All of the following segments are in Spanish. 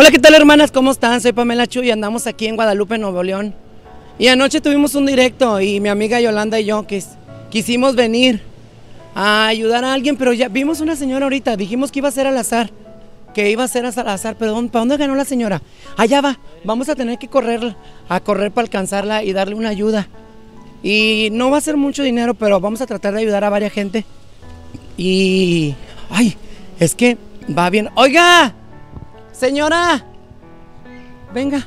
Hola, ¿qué tal, hermanas? ¿Cómo están? Soy Pamela Chu y andamos aquí en Guadalupe, Nuevo León. Y anoche tuvimos un directo y mi amiga Yolanda y yo quisimos venir a ayudar a alguien, pero ya vimos una señora ahorita, dijimos que iba a ser al azar, pero ¿para dónde ganó la señora? Allá va, vamos a tener que correr para alcanzarla y darle una ayuda. Y no va a ser mucho dinero, pero vamos a tratar de ayudar a varias gente. Y... ¡ay! Es que va bien. ¡Oiga! Señora, venga.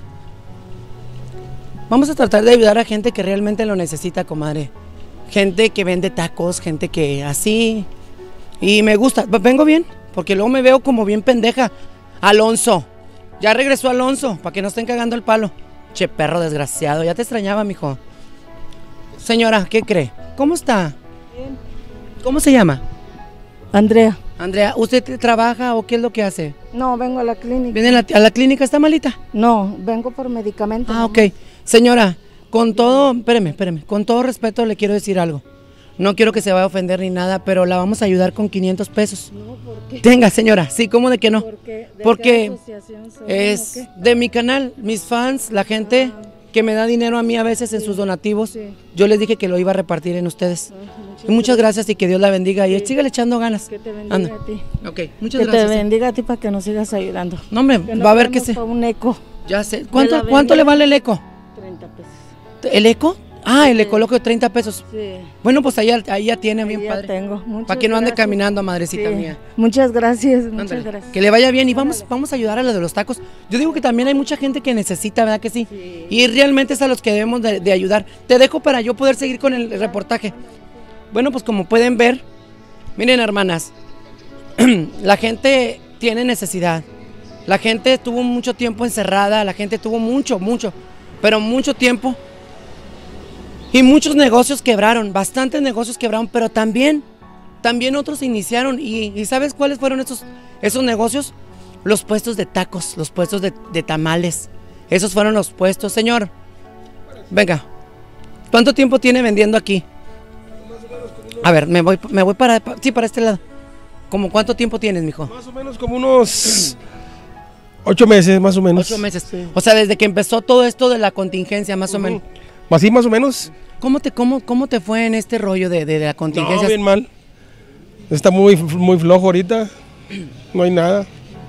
Vamos a tratar de ayudar a gente que realmente lo necesita, comadre. Gente que vende tacos, gente que así. Y me gusta. Vengo bien, porque luego me veo como bien pendeja. Alonso. Ya regresó Alonso, para que no estén cagando el palo. Che, perro desgraciado. Ya te extrañaba, mijo. Señora, ¿qué cree? ¿Cómo está? Bien. ¿Cómo se llama? Andrea. Andrea, ¿usted trabaja o qué es lo que hace? No, vengo a la clínica. ¿Viene a la clínica? ¿Está malita? No, vengo por medicamentos. Ah, ok. Señora, con todo, espéreme, con todo respeto le quiero decir algo. No quiero que se vaya a ofender ni nada, pero la vamos a ayudar con 500 pesos. No, ¿por qué? Tenga, señora, sí, ¿cómo de que no? ¿Por qué? Porque es de mi canal, mis fans, la gente que me da dinero a mí a veces en sus donativos. Sí. Yo les dije que lo iba a repartir en ustedes. Muchas gracias y que Dios la bendiga. Y sígale echando ganas. Que te bendiga Anda. a ti. Ok, muchas Que gracias. te bendiga a ti para que nos sigas ayudando. No, hombre, Que va a ver que se... un eco. Ya sé. la ¿Cuánto bendiga. le vale el eco? 30 pesos. ¿El eco? Ah, el eco loco de 30 pesos. Sí. Bueno, pues ahí ya tiene, bien Ahí ya padre. tengo. Muchas Para que no ande gracias. caminando, madrecita Sí. mía. Muchas gracias, muchas Ándale, gracias. que le vaya bien y vamos a ayudar a lo de los tacos. Yo digo que también hay mucha gente que necesita, ¿verdad que sí? Sí. Y realmente es a los que debemos de ayudar. Te dejo para yo poder seguir con el reportaje. Bueno, pues como pueden ver, miren, hermanas, la gente tiene necesidad. La gente tuvo mucho tiempo encerrada, la gente tuvo mucho tiempo. Y muchos negocios quebraron, bastantes negocios quebraron, pero también otros se iniciaron. ¿Y sabes cuáles fueron esos negocios? Los puestos de tacos, los puestos de tamales. Esos fueron los puestos. Señor, venga, ¿cuánto tiempo tiene vendiendo aquí? A ver, me voy para este lado. ¿Cómo cuánto tiempo tienes, mijo? Más o menos como unos 8 meses, más o menos. 8 meses. Sí. O sea, desde que empezó todo esto de la contingencia, más o menos. Así más o menos. ¿Cómo te fue en este rollo de la contingencia? No, bien mal. Está muy flojo ahorita. No hay nada.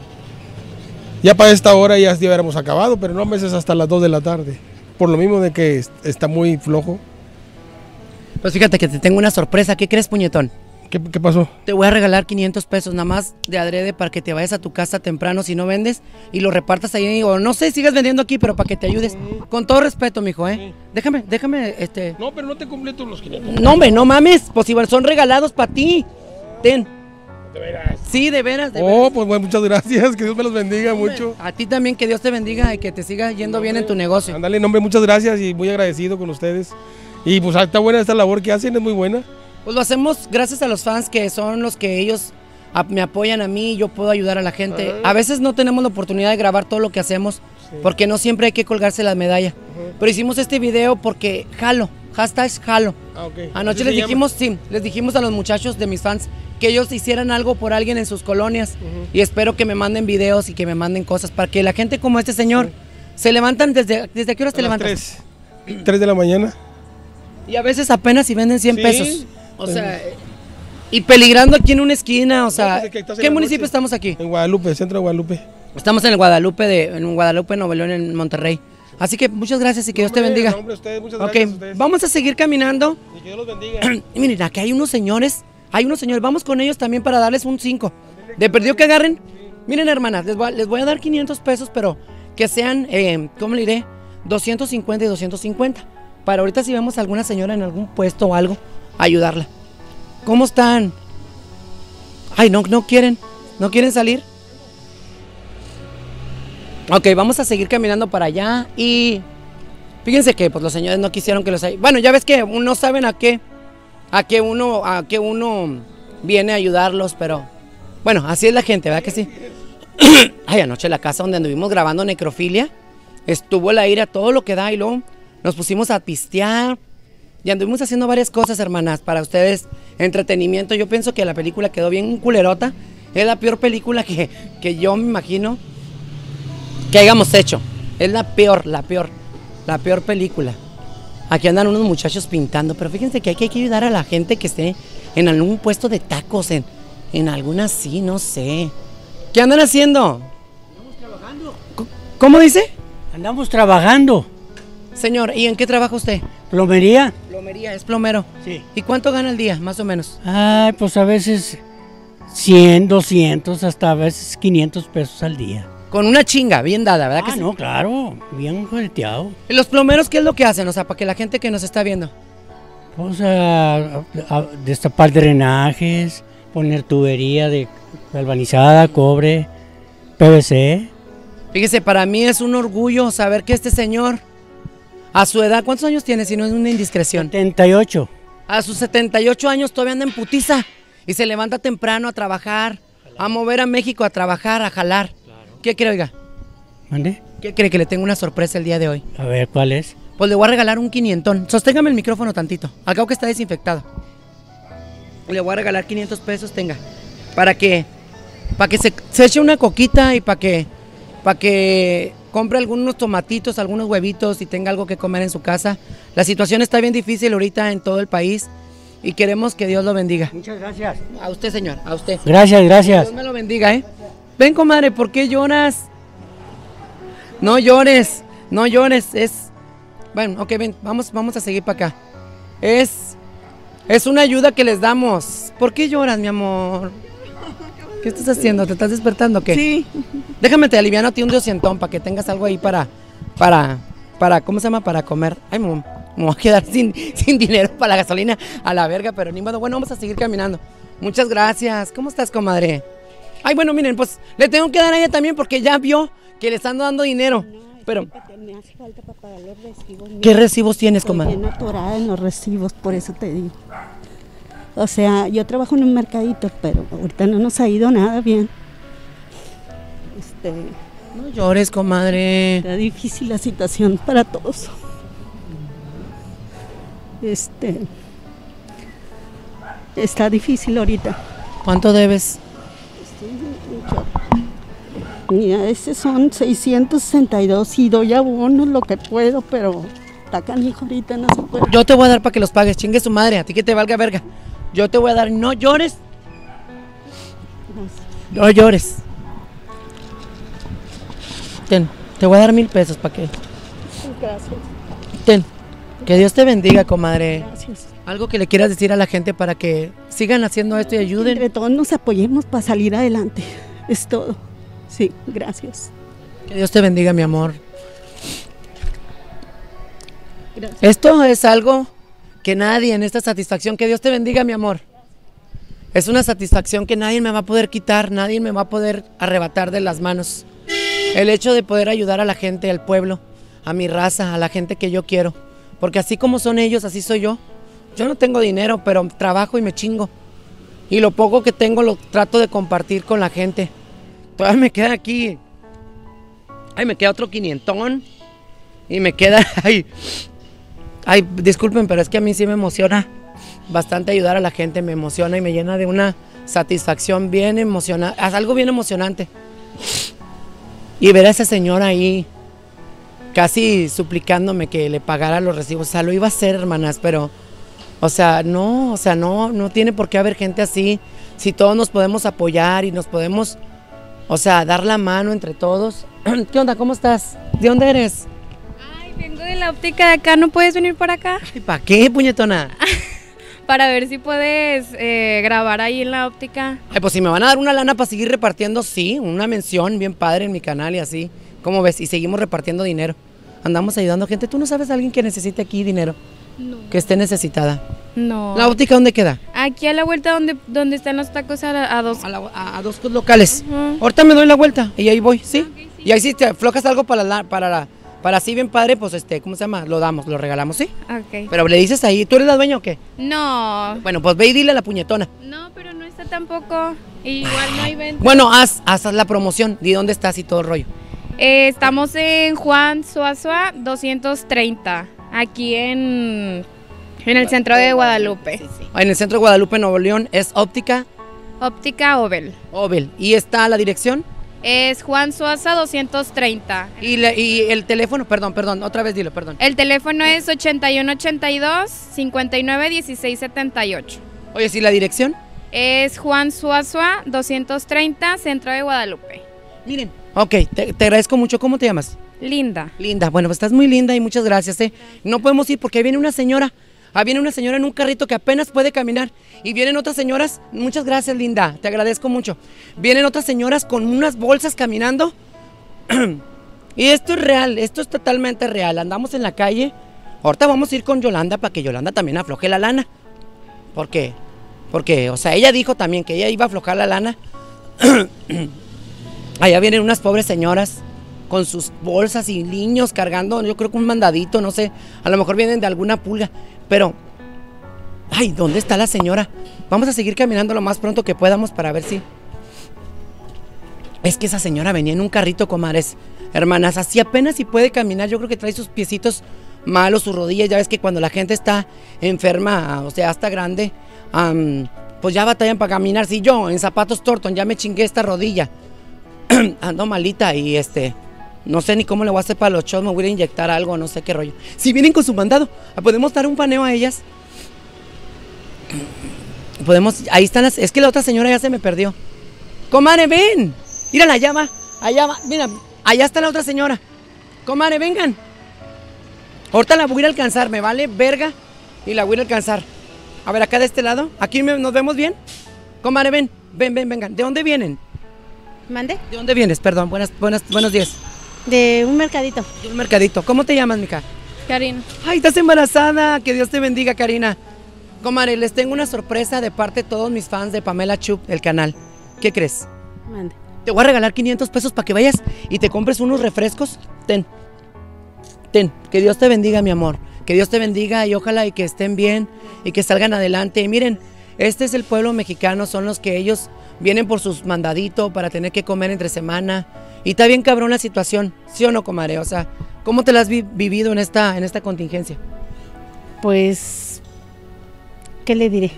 Ya para esta hora ya hubiéramos acabado, pero no a veces hasta las 2 de la tarde. Por lo mismo de que está muy flojo. Pues fíjate que te tengo una sorpresa. ¿Qué crees, puñetón? ¿Qué pasó? Te voy a regalar 500 pesos nada más de adrede para que te vayas a tu casa temprano si no vendes y lo repartas ahí. O no sé, sigas vendiendo aquí, pero para que te ayudes. Con todo respeto, mijo, ¿eh? Sí. Déjame. No, pero no te completo los 500. No, hombre, no mames. Pues si son regalados para ti. Ten. De veras. Sí, de veras, de Oh, veras. pues bueno, muchas gracias. Que Dios me los bendiga mucho. A ti también, que Dios te bendiga y que te siga yendo bien en tu negocio. Ándale, nombre, muchas gracias y muy agradecido con ustedes. Y pues está buena esta labor que hacen, es muy buena. Pues lo hacemos gracias a los fans que son los que ellos me apoyan a mí y yo puedo ayudar a la gente. A veces no tenemos la oportunidad de grabar todo lo que hacemos porque no siempre hay que colgarse la medalla. Pero hicimos este video porque jalo, #jalo. Ah, ok. Anoche ¿Así les dijimos a los muchachos de mis fans que ellos hicieran algo por alguien en sus colonias y espero que me manden videos y que me manden cosas para que la gente como este señor se levantan ¿desde qué horas te levantas? 3 de la mañana. Y a veces apenas si venden 100 Sí. pesos. O sea, y peligrando aquí en una esquina, o sea, pues es que estás en ¿qué la municipio noche. estamos aquí? En Guadalupe, centro de Guadalupe. Estamos en el en Guadalupe, Nuevo León, en Monterrey. Así que muchas gracias y que Dios te bendiga. No, hombre, ustedes, muchas Ok, gracias a ustedes. vamos a seguir caminando. Y que Dios los bendiga. Y miren, aquí hay unos señores, vamos con ellos también para darles un 5. De perdido que agarren. Miren, hermanas, les voy a dar 500 pesos, pero que sean, ¿cómo le diré? 250 y 250. Para ahorita si vemos a alguna señora en algún puesto o algo, ayudarla. ¿Cómo están? Ay, no quieren salir. Ok, vamos a seguir caminando para allá y fíjense que pues los señores no quisieron que los... Bueno, ya ves que no saben a qué uno viene a ayudarlos, pero bueno, así es la gente, ¿verdad que sí? Ay, anoche la casa donde anduvimos grabando necrofilia, estuvo el aire a todo lo que da y luego nos pusimos a pistear y anduvimos haciendo varias cosas, hermanas, para ustedes, entretenimiento. Yo pienso que la película quedó bien culerota, es la peor película que yo me imagino. que hayamos hecho. Es la peor película. Aquí andan unos muchachos pintando, pero fíjense que hay que ayudar a la gente que esté en algún puesto de tacos, en alguna así, no sé. ¿Qué andan haciendo? Andamos trabajando. ¿Cómo dice? Andamos trabajando. Señor, ¿y en qué trabaja usted? ¿Plomería? Plomería, es plomero. Sí. ¿Y cuánto gana al día, más o menos? Ay, pues a veces 100, 200, hasta a veces 500 pesos al día. Con una chinga, bien dada, ¿verdad? Ah, que sí? no, claro, bien volteado. ¿Y los plomeros qué es lo que hacen? O sea, para que la gente que nos está viendo. Vamos a destapar drenajes, poner tubería de galvanizada, cobre, PVC. Fíjese, para mí es un orgullo saber que este señor, a su edad, ¿cuántos años tiene? Si no es una indiscreción. 78. A sus 78 años todavía anda en putiza y se levanta temprano a trabajar, a mover a México, a trabajar, a jalar. ¿Qué cree, oiga? ¿Mande? ¿Qué cree? Que le tengo una sorpresa el día de hoy. A ver, ¿cuál es? Pues le voy a regalar un 500. Sosténgame el micrófono tantito. Al cabo que está desinfectado. Le voy a regalar 500 pesos, tenga. Para que se eche una coquita y para que compre algunos tomatitos, algunos huevitos y tenga algo que comer en su casa. La situación está bien difícil ahorita en todo el país y queremos que Dios lo bendiga. Muchas gracias. A usted, señor, a usted. Gracias, gracias. Dios me lo bendiga, ¿eh? Ven, comadre, ¿por qué lloras? No llores, no llores, es... Bueno, ok, ven, vamos a seguir para acá. Es una ayuda que les damos. ¿Por qué lloras, mi amor? ¿Qué estás haciendo? ¿Te estás despertando o qué? Sí. Déjame te aliviano a ti un diocientón para que tengas algo ahí para, ¿cómo se llama? Para comer. Ay, me voy a quedar sin dinero para la gasolina a la verga, pero ni modo. Bueno, vamos a seguir caminando. Muchas gracias. ¿Cómo estás, comadre? Ay, bueno, miren, pues le tengo que dar a ella también porque ya vio que le están dando dinero. Pero, Me hace falta para pagar los recibos. ¿qué recibos tienes, Estoy comadre? bien atorada en los recibos, por eso te digo. O sea, yo trabajo en un mercadito, pero ahorita no nos ha ido nada bien. No llores, comadre. Está difícil la situación para todos. Está difícil ahorita. ¿Cuánto debes? Mira, son 662 y doy abonos lo que puedo, pero está canijo ahorita, no se puede. Yo te voy a dar para que los pagues, chingue su madre, a ti que te valga verga. Yo te voy a dar, no llores. No llores. Ten, te voy a dar 1000 pesos para que. Gracias. Ten, que Dios te bendiga, comadre. Gracias. Algo que le quieras decir a la gente para que sigan haciendo esto y ayuden. Entre todos nos apoyemos para salir adelante. Es todo. Sí, gracias. Que Dios te bendiga, mi amor. Gracias. Esto es algo que nadie en esta satisfacción, que Dios te bendiga, mi amor. Es una satisfacción que nadie me va a poder quitar, nadie me va a poder arrebatar de las manos. El hecho de poder ayudar a la gente, al pueblo, a mi raza, a la gente que yo quiero. Porque así como son ellos, así soy yo. Yo no tengo dinero, pero trabajo y me chingo. Y lo poco que tengo lo trato de compartir con la gente. Todavía me queda aquí. Ay, me queda otro 500. Y me queda... Ay, disculpen, pero es que a mí sí me emociona bastante ayudar a la gente. Me emociona y me llena de una satisfacción bien emocionante. Algo bien emocionante. Y ver a ese señor ahí casi suplicándome que le pagara los recibos. O sea, lo iba a hacer, hermanas, pero... no tiene por qué haber gente así. Si todos nos podemos apoyar y nos podemos... dar la mano entre todos. ¿Qué onda? ¿Cómo estás? ¿De dónde eres? Ay, vengo de la óptica de acá, ¿no puedes venir por acá? Ay, ¿para qué, puñetona? Para ver si puedes grabar ahí en la óptica. Ay, pues si me van a dar una lana para seguir repartiendo, sí, una mención bien padre en mi canal y así. ¿Cómo ves? Y seguimos repartiendo dinero. Andamos ayudando a gente. ¿Tú no sabes a alguien que necesite aquí dinero? No. Que esté necesitada. No. ¿La óptica dónde queda? Aquí a la vuelta donde están los tacos a dos. A dos locales. Ujú. Ahorita me doy la vuelta y ahí voy, ¿sí? Ok, sí. Y ahí si te aflojas algo para así bien padre, pues ¿cómo se llama? Lo damos, lo regalamos, ¿sí? Ok. Pero le dices ahí, ¿tú eres la dueña o qué? No. Bueno, pues ve y dile a la puñetona. No, pero no está tampoco. Igual no hay venta. Bueno, haz la promoción, di dónde estás y todo el rollo. Estamos en Juan Suazua 230, aquí en el centro de Guadalupe. En el centro de Guadalupe, Nuevo León, es Óptica Óptica Obel. Obel. ¿Y está la dirección? Es Juan Suaza 230. Y el teléfono, perdón, otra vez dilo, perdón. El teléfono es 8182-591678. Oye, ¿sí la dirección? Es Juan Suaza 230, Centro de Guadalupe. Miren. Ok, te agradezco mucho. ¿Cómo te llamas? Linda. Linda, bueno, pues estás muy linda y muchas gracias, No podemos ir porque ahí viene una señora. Ahí viene una señora en un carrito que apenas puede caminar. Y vienen otras señoras. Muchas gracias, Linda. Te agradezco mucho. Vienen otras señoras con unas bolsas caminando. Y esto es real. Esto es totalmente real. Andamos en la calle. Ahorita vamos a ir con Yolanda para que Yolanda también afloje la lana. ¿Por qué? Porque, o sea, ella dijo también que ella iba a aflojar la lana. Allá vienen unas pobres señoras con sus bolsas y niños cargando, yo creo que un mandadito, no sé, a lo mejor vienen de alguna pulga, pero, ay, ¿dónde está la señora? Vamos a seguir caminando lo más pronto que podamos para ver si... Es que esa señora venía en un carrito, comadres, hermanas, así apenas si puede caminar, yo creo que trae sus piecitos malos, sus rodillas, ya ves que cuando la gente está enferma, o sea, hasta grande, pues ya batallan para caminar. Si yo en zapatos Torton ya me chingué esta rodilla, ando malita y no sé ni cómo le voy a hacer para los shows, me voy a inyectar algo, no sé qué rollo. Si vienen con su mandado, podemos dar un paneo a ellas. Podemos, ahí están es que la otra señora ya se me perdió. Comadre, ven, mírala, allá va, mira, allá está la otra señora. Comadre, vengan. Ahorita la voy a ir a alcanzar, me vale verga y la voy a ir a alcanzar. A ver, acá de este lado, aquí nos vemos bien. Comadre, vengan. ¿De dónde vienen? ¿Mande? ¿De dónde vienes? Perdón, buenos días. De un mercadito. De un mercadito. ¿Cómo te llamas, mija? Karina. Ay, estás embarazada. Que Dios te bendiga, Karina. Comadre, les tengo una sorpresa de parte de todos mis fans de Pamela Chup, el canal. ¿Qué crees? Mande. Te voy a regalar 500 pesos para que vayas y te compres unos refrescos. Ten. Que Dios te bendiga, mi amor. Que Dios te bendiga y ojalá y que estén bien y que salgan adelante. Y miren, este es el pueblo mexicano, son los que ellos vienen por sus mandaditos para tener que comer entre semana. Y está bien cabrón la situación, ¿sí o no, comadre? O sea, ¿cómo te la has vivido en esta contingencia? Pues, ¿qué le diré?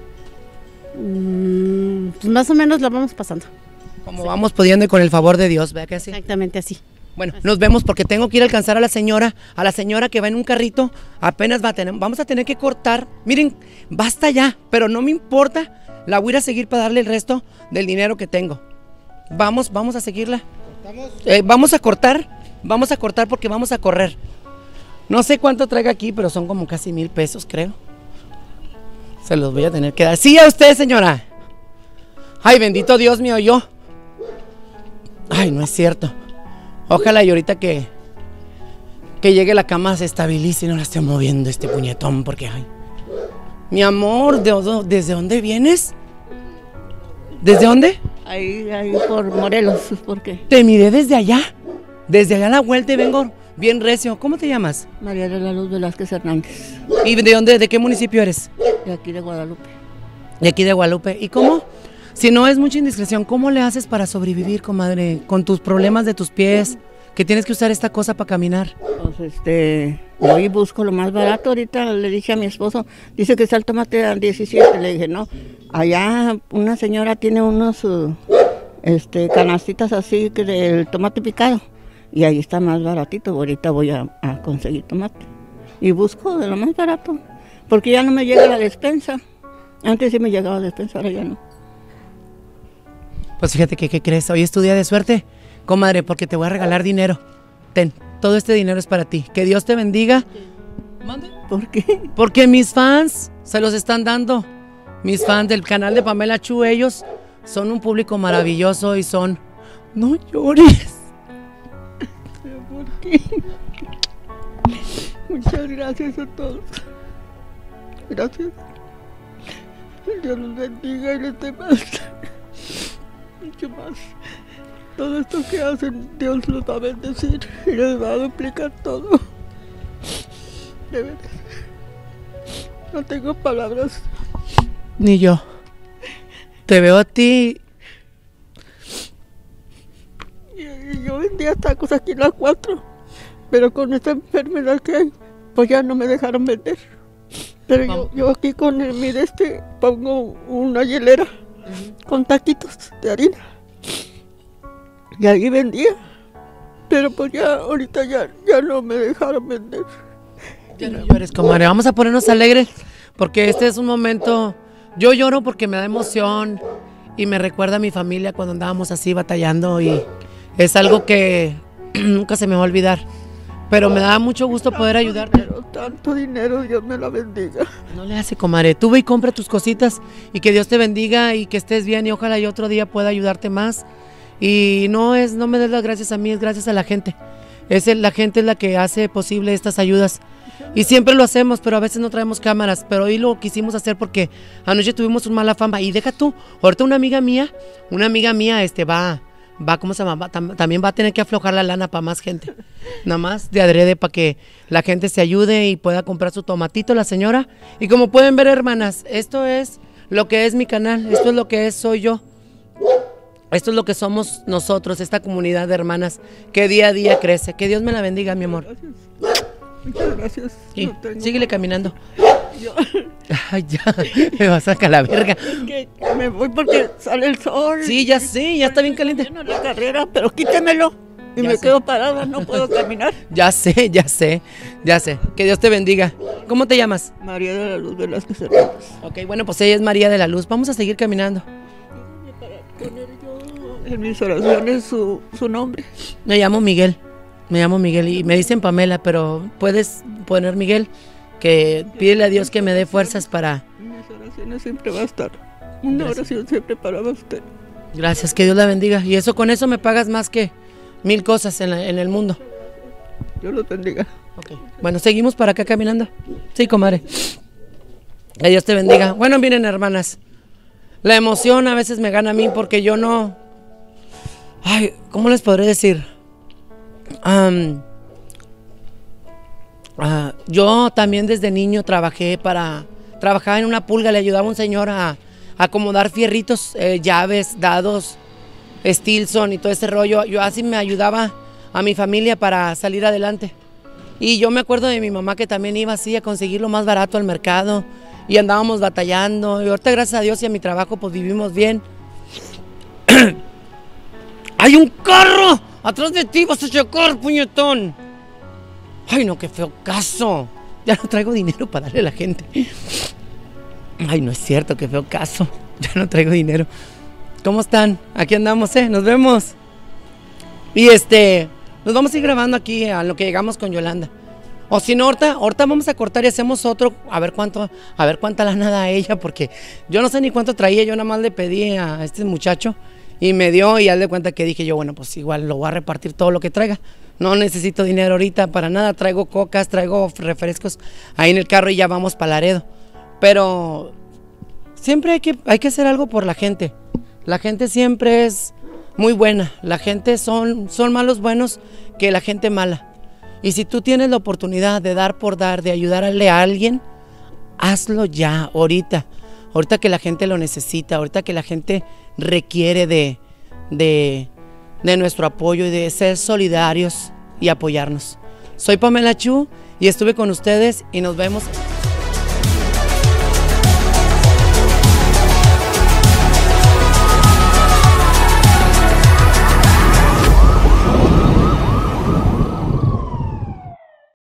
Pues más o menos la vamos pasando. Como vamos pudiendo y con el favor de Dios, ¿verdad que así? Exactamente así. Bueno, nos vemos porque tengo que ir a alcanzar a la señora que va en un carrito, apenas vamos a tener que cortar. Miren, basta ya, pero no me importa, la voy a ir a seguir para darle el resto del dinero que tengo. Vamos a seguirla. Vamos a cortar porque vamos a correr. No sé cuánto traiga aquí, pero son como casi 1,000 pesos, creo. Se los voy a tener que dar. Sí, a usted, señora. Ay, bendito Dios mío, yo. Ay, no es cierto. Ojalá y ahorita que llegue la cama se estabilice y no la esté moviendo este puñetón, porque ay. Mi amor, ¿desde dónde vienes? ¿Desde dónde? Ahí por Morelos, ¿por qué? Te miré desde allá a la vuelta y vengo bien recio. ¿Cómo te llamas? María de la Luz Velázquez Hernández, ¿Y de dónde, de qué municipio eres? de aquí de Guadalupe. De aquí de Guadalupe. ¿Y cómo? Si no es mucha indiscreción, ¿cómo le haces para sobrevivir, comadre? Con tus problemas de tus pies, que tienes que usar esta cosa para caminar. Pues hoy busco lo más barato. Ahorita le dije a mi esposo, dice que está el tomate a 17. Le dije, no, allá una señora tiene unos canastitas así que del tomate picado. Y ahí está más baratito. Ahorita voy a conseguir tomate. Y busco de lo más barato. Porque ya no me llega la despensa. Antes sí me llegaba la despensa, ahora ya no. Pues fíjate que, ¿qué crees? Hoy es tu día de suerte, comadre, porque te voy a regalar dinero. Ten, todo este dinero es para ti. Que Dios te bendiga. ¿Mande? ¿Por qué? Porque mis fans se los están dando. Mis fans del canal de Pamela Chu, ellos son un público maravilloso y son... No llores. ¿Por qué? Muchas gracias a todos. Gracias. Dios los bendiga y les dé más. Mucho más. Todo esto que hacen, Dios los va a bendecir y les va a duplicar todo. De verdad. No tengo palabras. Ni yo. Te veo a ti. Y yo vendía tacos aquí en las 4. Pero con esta enfermedad que hay, pues ya no me dejaron vender. Pero yo aquí con mi pongo una hielera con taquitos de harina. Y ahí vendía. Pero pues ya, ahorita ya no me dejaron vender. Ya no llores, comadre. Vamos a ponernos alegres porque este es un momento. Yo lloro porque me da emoción y me recuerda a mi familia cuando andábamos así batallando y es algo que nunca se me va a olvidar. Pero me da mucho gusto poder ayudarte. Tanto dinero, Dios me la bendiga. No le hace, comadre. Tú ve y compra tus cositas y que Dios te bendiga y que estés bien y ojalá y otro día pueda ayudarte más. Y no me des las gracias a mí, es gracias a la gente. La gente es la que hace posible estas ayudas. Y siempre lo hacemos, pero a veces no traemos cámaras. Pero hoy lo quisimos hacer porque anoche tuvimos una mala fama. Y deja tú, ahorita una amiga mía, ¿cómo se llama? También va a tener que aflojar la lana para más gente. Nada más de adrede para que la gente se ayude y pueda comprar su tomatito, la señora. Y como pueden ver, hermanas, esto es lo que es mi canal, esto es lo que soy yo. Esto es lo que somos nosotros, esta comunidad de hermanas que día a día crece. Que Dios me la bendiga, mi amor. Gracias. Muchas gracias. Sí, No tengo- síguele caminando. Yo- Ay, ya, me vas a sacar la verga. que me voy porque sale el sol. Sí, ya sé, ya está bien caliente. Lleno la carrera, pero quítemelo. Y Ya me sé. quedo parada, no puedo caminar. Ya sé. Que Dios te bendiga. ¿Cómo te llamas? María de la Luz Velázquez Hernández. Ok, bueno, pues ella es María de la Luz. Vamos a seguir caminando. Para poner yo en mis oraciones su nombre. Me llamo Miguel y me dicen Pamela, pero puedes poner Miguel, que pídele a Dios que me dé fuerzas para... En mis oraciones siempre va a estar. Una Gracias. oración siempre para usted. Gracias, que Dios la bendiga. Y eso con eso me pagas más que 1000 cosas en el mundo. Dios los bendiga. Ok. Bueno, seguimos para acá caminando. Sí, comadre. Que Dios te bendiga. Bueno, miren, hermanas. La emoción a veces me gana a mí porque yo no... Ay, ¿cómo les podré decir? Yo también desde niño trabajaba en una pulga, le ayudaba a un señor a acomodar fierritos, llaves, dados, Stilson y todo ese rollo. Yo así me ayudaba a mi familia para salir adelante. Y yo me acuerdo de mi mamá que también iba así a conseguir lo más barato al mercado y andábamos batallando. Y ahorita, gracias a Dios y a mi trabajo, pues vivimos bien. ¡Hay un carro! ¡Atrás de ti vas a chocar, puñetón! ¡Ay, no, qué feo caso! Ya no traigo dinero para darle a la gente. Ay, no es cierto, qué feo caso. Ya no traigo dinero. ¿Cómo están? Aquí andamos, nos vemos. Y nos vamos a ir grabando aquí a lo que llegamos con Yolanda. O si no, ahorita vamos a cortar y hacemos otro, a ver cuánta lana da ella, porque yo no sé ni cuánto traía, yo nada más le pedí a este muchacho y me dio y haz de cuenta que dije yo, bueno, pues igual lo voy a repartir todo lo que traiga. No necesito dinero ahorita para nada, traigo cocas, traigo refrescos ahí en el carro y ya vamos para Laredo. Pero siempre hay que hacer algo por la gente. La gente siempre es muy buena, la gente son malos buenos que la gente mala. Y si tú tienes la oportunidad de dar por dar, de ayudarle a alguien, hazlo ya, ahorita que la gente lo necesita, ahorita que la gente requiere de nuestro apoyo y de ser solidarios y apoyarnos. Soy Pamela Chu y estuve con ustedes y nos vemos.